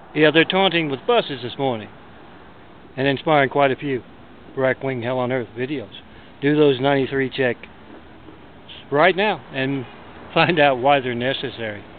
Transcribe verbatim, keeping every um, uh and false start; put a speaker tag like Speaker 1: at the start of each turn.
Speaker 1: Yeah, they're taunting with buses this morning and inspiring quite a few right-wing hell on earth videos. Do those ninety-three check right now and find out why they're necessary.